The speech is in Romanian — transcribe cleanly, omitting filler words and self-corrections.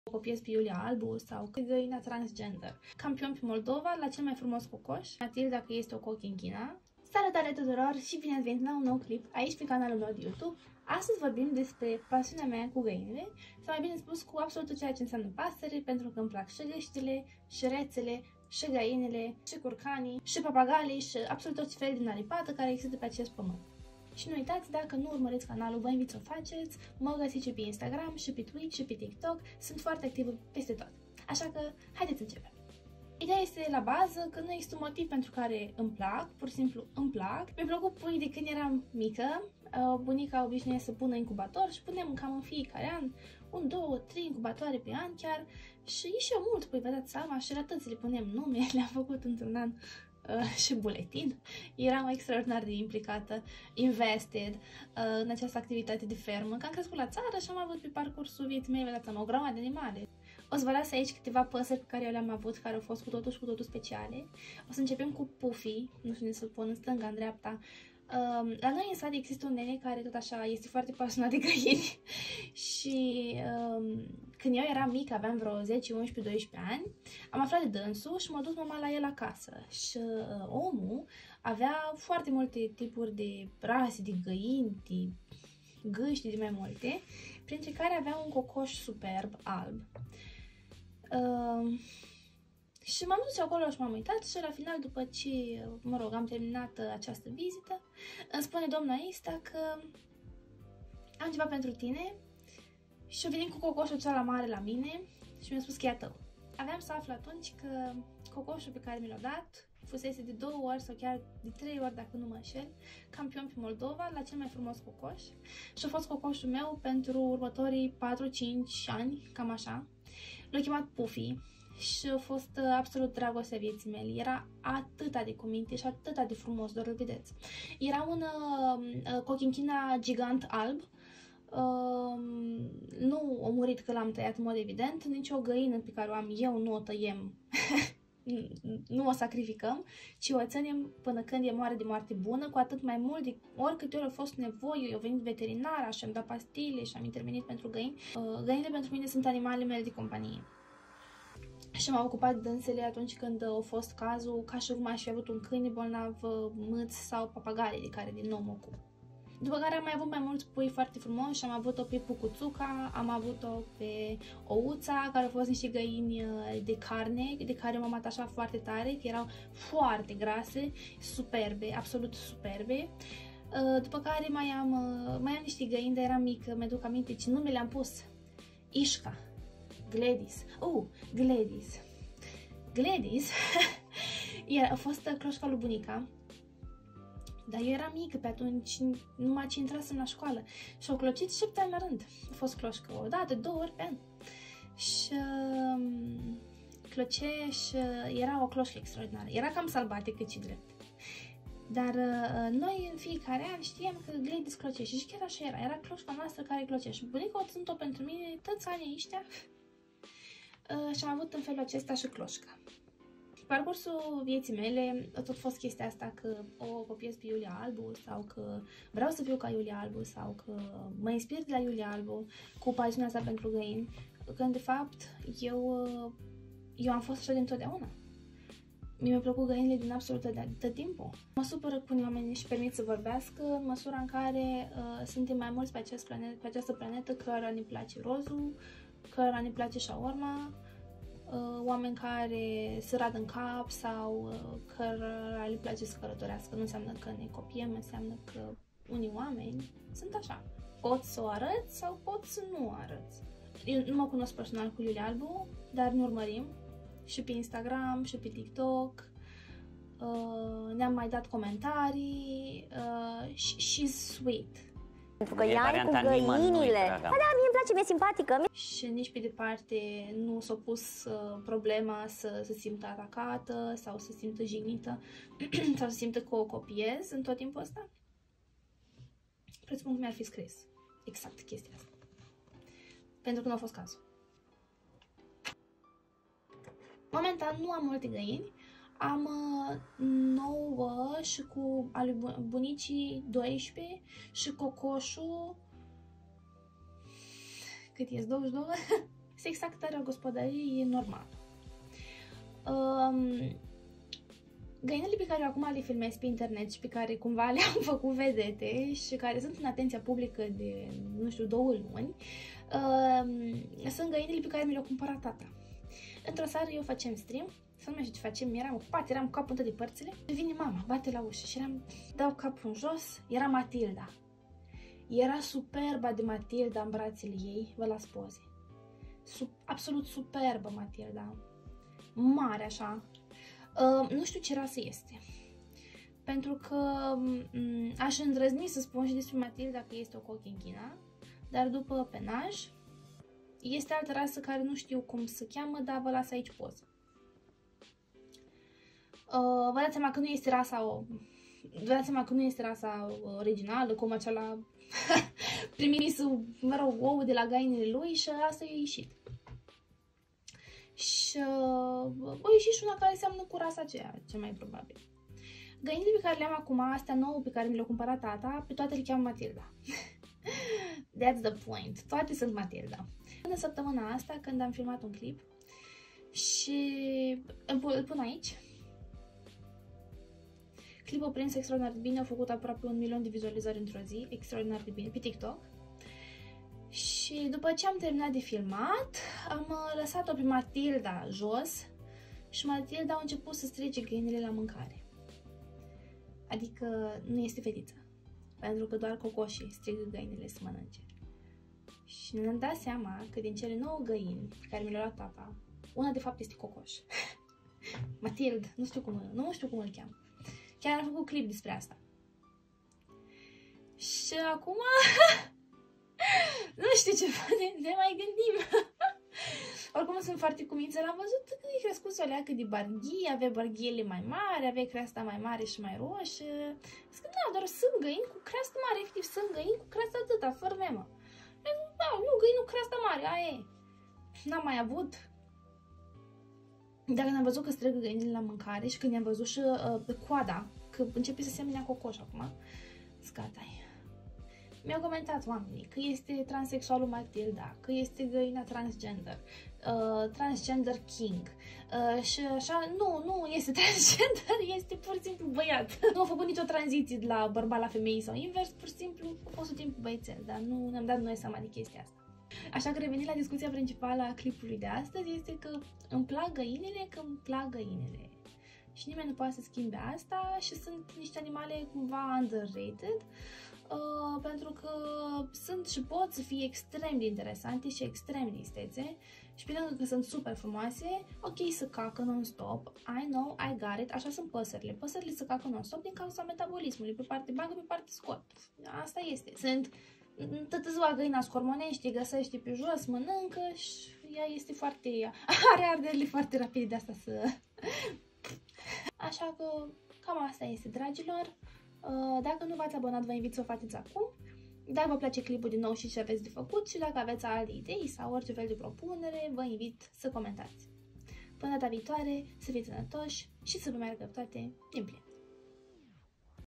Copiez pe Iulia Albu sau găina transgender. Campion pe Moldova la cel mai frumos cocoș, Matilda că este o cochinchina. Salutare tuturor și bine ați venit la un nou clip aici pe canalul meu de YouTube. Astăzi vorbim despre pasiunea mea cu găinile, sau mai bine spus cu absolut tot ceea ce înseamnă pasăre, pentru că îmi plac și găștile, și rețele, și găinile, și curcanii, și papagalii, și absolut tot felul din aripată care există pe acest pământ. Și nu uitați, dacă nu urmăriți canalul, vă invit să o faceți, mă găsiți și pe Instagram, și pe Twitch, și pe TikTok, sunt foarte activă peste tot. Așa că, haideți să începem! Ideea este la bază că nu există un motiv pentru care îmi plac, pur și simplu îmi plac. Mi-a plăcut pui de când eram mică, bunica obișnuie să pună incubator și punem cam în fiecare an, 1, 2, 3 incubatoare pe an chiar și ieșeau mult, păi vă dați seama, și la toți le punem nume, le-am făcut într-un an și buletin. Eram extraordinar de implicată, invested în această activitate de fermă, că am crescut la țară și am avut pe parcursul vieții mele, vă dați seama, o grămadă de animale. O să vă las aici câteva păsări pe care eu le-am avut, care au fost cu totul speciale. O să începem cu Puffy, nu știu unde să-l pun, în stânga, în dreapta. La noi în sat există un nene care tot așa este foarte pasionat de găini și când eu eram mică, aveam vreo 10, 11, 12 ani, am aflat de dânsul și m-a dus mama la el acasă și omul avea foarte multe tipuri de rase, de găini, de gâști, de mai multe, printre care avea un cocoș superb alb. Și m-am dus acolo și m-am uitat și la final, după ce, mă rog, am terminat această vizită, îmi spune doamna Ista că am ceva pentru tine și a venit cu cocoșul cel mare la mine și mi-a spus că e a tău. Aveam să aflu atunci că cocoșul pe care mi l-a dat fusese de 2 ori sau chiar de 3 ori, dacă nu mă înșel, campion pe Moldova la cel mai frumos cocoș și a fost cocoșul meu pentru următorii 4-5 ani, cam așa. L-a chemat Puffy și a fost absolut dragostea vieții mele. Era atâta de cuminte și atâta de frumos, doar îl vedeți. Era un cochinchina gigant alb. Nu a murit că l-am tăiat în mod evident, nici o găină pe care o am eu nu o tăiem, nu o sacrificăm, ci o ținem până când e moare de moarte bună, cu atât mai mult de oricâte ori a fost nevoie. Eu venit veterinara și am dat pastile și am intervenit pentru găini. Găinile pentru mine sunt animalele mele de companie. Și m-am ocupat de dânsele atunci când a fost cazul, ca și cum aș fi avut un câine bolnav, mâț sau papagale, de care din nou mă ocup. După care am mai avut mai mulți pui foarte frumoși, am avut-o pe Pucuțuca, am avut-o pe Ouța, care au fost niște găini de carne, de care m-am atașat foarte tare, că erau foarte grase, superbe, absolut superbe. După care mai am niște găini, dar eram mică, mi-aduc aminte ce nume le-am pus. Ișca, Gladys, Gladys a fost cloșca lui bunica. Dar eu eram mică pe atunci, numai ce intrasem la școală și au clocit 7 ani la rând. A fost cloșcă o dată, 2 ori pe an. Și cloce și era o cloșcă extraordinară. Era cam sălbatică, ci drept. Dar noi în fiecare an știam că Gladys clocește și chiar așa era. Era cloșca noastră care clocește. Bunica o ținut-o pentru mine toți anii ăștia și am avut în felul acesta și cloșca. Parcursul vieții mele a tot fost chestia asta că o copiez pe Iulia Albu sau că vreau să fiu ca Iulia Albu sau că mă inspir de la Iulia Albu cu pasiunea asta pentru găini, când de fapt eu am fost așa dintotdeauna. Mi-a plăcut găinile din absolut tot timpul. Mă supără când oamenii își permit să vorbească în măsura în care suntem mai mulți pe această planetă cărora ne place rozul, cărora ne place shawarma, oameni care se rad în cap sau cărora le place să călătorească. Nu înseamnă că ne copiem, înseamnă că unii oameni sunt așa. Poți să o arăți sau poți să nu o arăți. Eu nu mă cunosc personal cu Iulia Albu, dar ne urmărim și pe Instagram și pe TikTok. Ne-am mai dat comentarii. She's sweet. Pentru că ea cu găinile. Da, mie îmi place, mi-e simpatică. Și nici pe departe nu s-a pus problema să se simtă atacată sau să se simtă jignită sau să se simtă că o copiez în tot timpul ăsta. Presupun că mi-ar fi scris exact chestia asta. Pentru că nu a fost cazul. Momentan nu am multe găini. Am 9 și cu al lui bunicii 12 și cocoșul, cât e, 22? sexactarea gospodăriei e normală. Găinile pe care eu acum le filmez pe internet și pe care cumva le-am făcut vedete și care sunt în atenția publică de, nu știu, 2 luni, sunt găinile pe care mi le-a cumpărat tata. Într-o seară eu facem stream, să nu mai știu ce facem, eram ocupat, eram cu capul în toate părțile, vine mama, bate la ușă și dau capul în jos, era Matilda. Era superba de Matilda în brațele ei, vă las poze. Absolut superbă Matilda, mare așa. Nu știu ce rasă este, pentru că aș îndrăzni să spun și despre Matilda că este o cochinchina, dar după penaj este altă rasă care nu știu cum se cheamă, dar vă las aici poză. Vă dați seama că nu este rasa, originală, cum acela primisul, mă rog, ou de la găinile lui și asta i-a ieșit. Și a ieșit și una care seamănă cu rasa aceea, cel mai probabil. Găinile pe care le-am acum, astea nouă pe care mi le-a cumpărat tata, pe toate le cheamă Matilda. That's the point. Toate sunt Matilda. În săptămâna asta, când am filmat un clip și îl pun aici, clipul a prins extraordinar de bine, a făcut aproape 1 milion de vizualizări într-o zi, extraordinar de bine, pe TikTok. Și după ce am terminat de filmat, am lăsat-o pe Matilda jos și Matilda a început să strige găinile la mâncare. Adică nu este fetiță, pentru că doar cocoșii strigă găinile să mănânce. Și ne-am dat seama că din cele 9 găini care mi le-a luat tata, una de fapt este cocoș. Matilda, nu știu cum îl cheamă. Chiar am făcut clip despre asta. Și acum nu știu ce ne mai gândim. Oricum sunt foarte cumință. L-am văzut că e crescut o leacă de barghii, avea barghiele mai mari, avea creasta mai mare și mai roșie. Zic, da, doar sunt găini cu creastă mare, efectiv sunt găini cu creastă atâta, fără memă. Da, nu, găini cu creastă mare, aia e. N-am mai avut. Dar când am văzut că strigă găinile la mâncare și când i-am văzut și pe coada, că începe să semenea cocoș acum, gata-i. Mi-au comentat oamenii că este transexualul Matilda, că este găina transgender, transgender king și așa, nu este transgender, este pur și simplu băiat. Nu a făcut nicio tranziție de la bărbat la femeie sau invers, pur și simplu a fost un timp băiețel, dar nu ne-am dat noi seama de chestia asta. Așa că revenind la discuția principală a clipului de astăzi, este că îmi plac găinile, că îmi plac găinile. Și nimeni nu poate să schimbe asta și sunt niște animale cumva underrated, pentru că sunt și pot să fie extrem de interesante și extrem de istețe și pe lângă că sunt super frumoase, ok, să cacă non-stop, I know, I got it, așa sunt păsările. Păsările să cacă non-stop din cauza metabolismului, pe parte bagă, pe parte scot. Asta este. Sunt toată ziua găina scormonește, găsește pe jos, mănâncă și ea este foarte... are arderile foarte rapide de asta să... Așa că cam asta este, dragilor. Dacă nu v-ați abonat, vă invit să o faceți acum. Dacă vă place clipul din nou și ce aveți de făcut și dacă aveți alte idei sau orice fel de propunere, vă invit să comentați. Până data viitoare, să fiți sănătoși și să vă meargă toate din plin.